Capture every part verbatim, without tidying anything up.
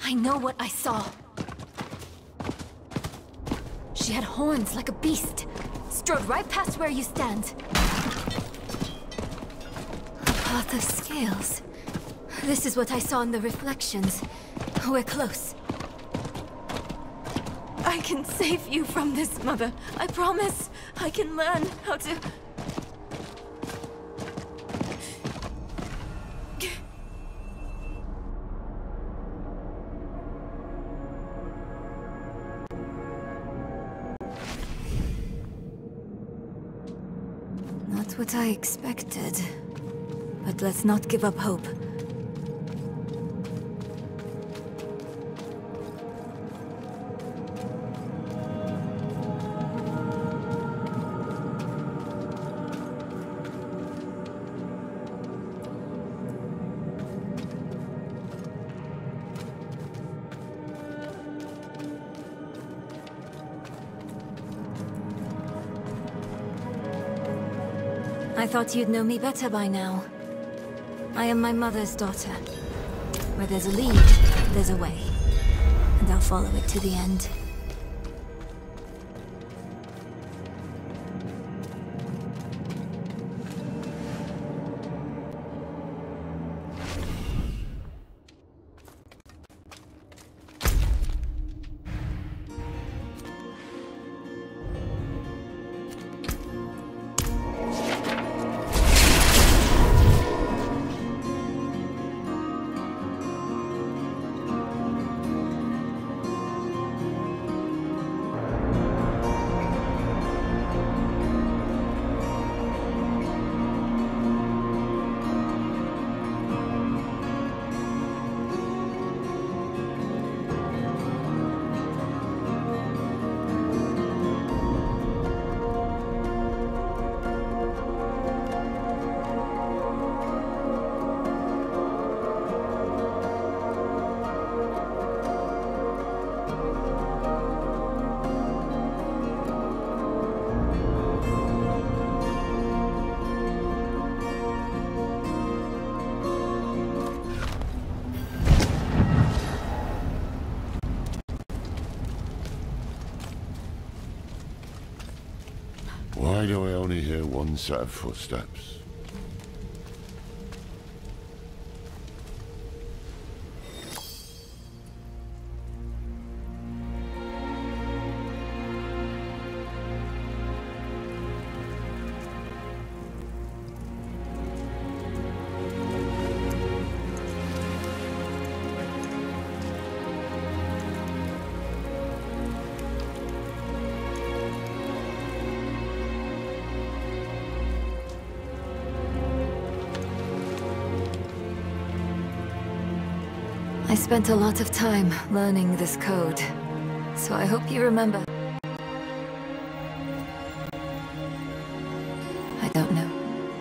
I know what I saw. She had horns like a beast. Strode right past where you stand. A path of scales. This is what I saw in the reflections. We're close. I can save you from this, Mother. I promise. I can learn how to... Not what I expected. But let's not give up hope. I thought you'd know me better by now. I am my mother's daughter. Where there's a lead, there's a way. And I'll follow it to the end. Why do I only hear one set of footsteps? I spent a lot of time learning this code, so I hope you remember. I don't know.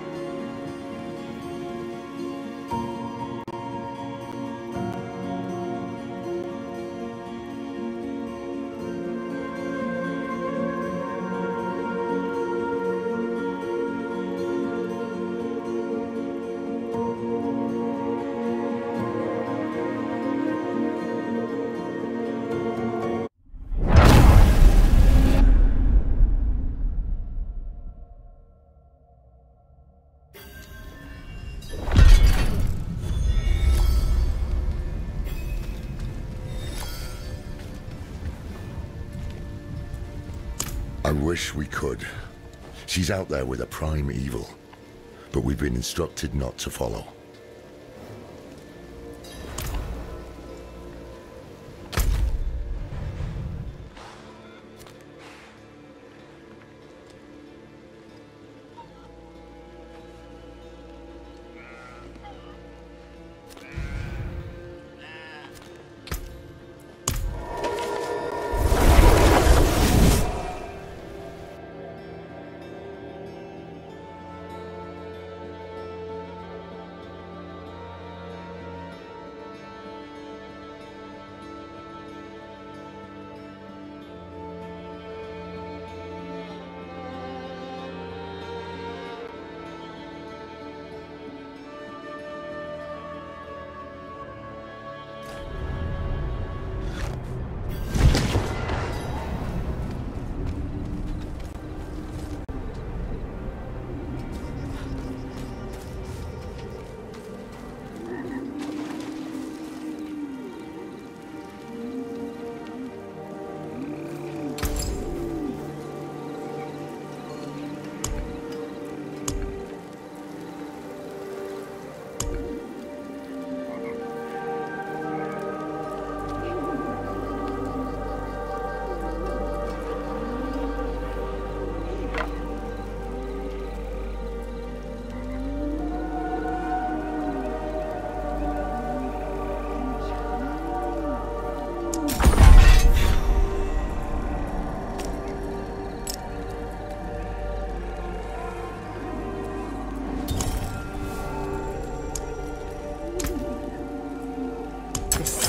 I wish we could. She's out there with a prime evil, but we've been instructed not to follow.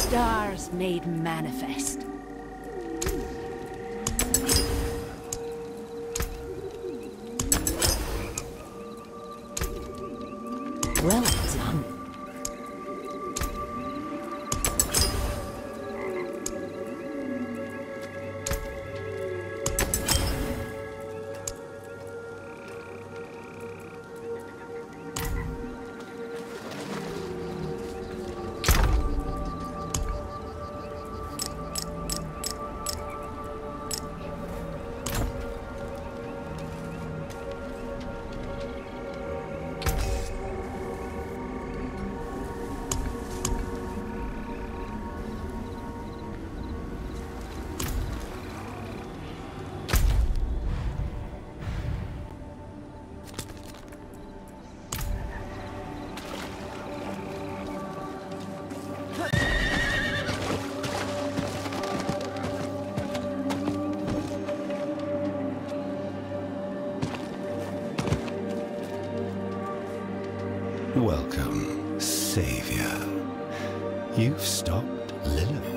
stars made manifest. Well done. Welcome, Savior. You've stopped Lilith.